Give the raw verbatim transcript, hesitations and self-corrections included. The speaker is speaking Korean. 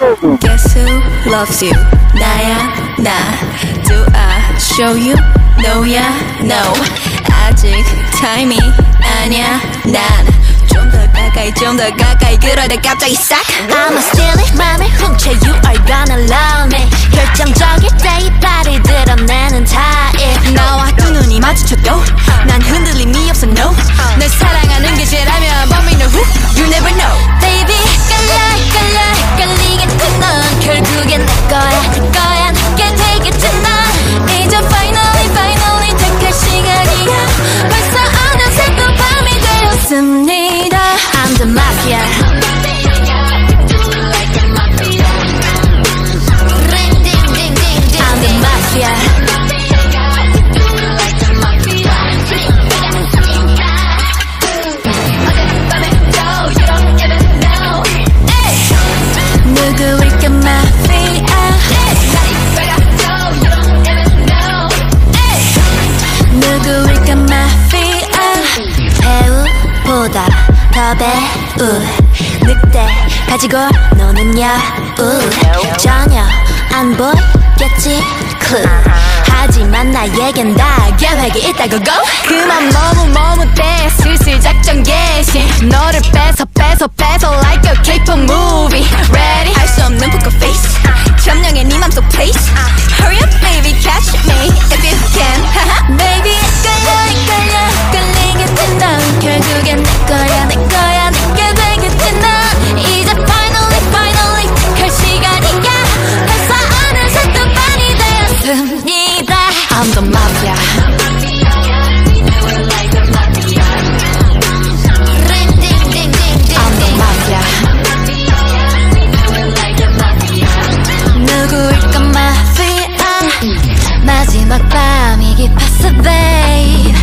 Guess who loves you? 나야 나. Do I show you? No야 no. 아직 타임이 아니야 난. 좀 더 가까이 좀 더 가까이 그러다 갑자기 싹 I'ma steal it 맘을 훔쳐 You are gonna love me 결정적일 때 이빨을 드러내는 타입 나와 두 눈이 마주쳐도 난 흔들림이 없어 no 널 사랑하는 게 죄라면 But me know who You never know Baby 깔라 깔라 깔리겠지 넌 결국엔 내 거야 내 거야 내게 되겠지 넌 이제 finally finally 택할 시간이야 벌써 어느새 또 밤이 되었습니다 I'm the mafia Ring ding ding ding ding I'm the mafia 누구일까 마피아 누구일까 마피아 배우보다 더 배우 늑대 가지고 노는 여우 전혀 안 보이겠지 clue 하지만 나에겐 다 계획이 있다고 go 그만 너무 머뭇대 슬슬 작전 개시 너를 뺏어 뺏어 뺏어 like a K-pop movie Ready 할 수 없는 poker face 점령해 네 맘속 place Hurry up baby catch me if you can Baby 끌려 이끌려 끌리겠지 넌 결국엔 내 거야 내 거야 내게 되겠지 넌 이제 finally finally 택할 시간이야 벌써 어느새 또 밤이 되었습니다 I'm the mafia Ring ding ding ding ding I'm the mafia 누구일까 마피아 마지막 밤이 깊었어 babe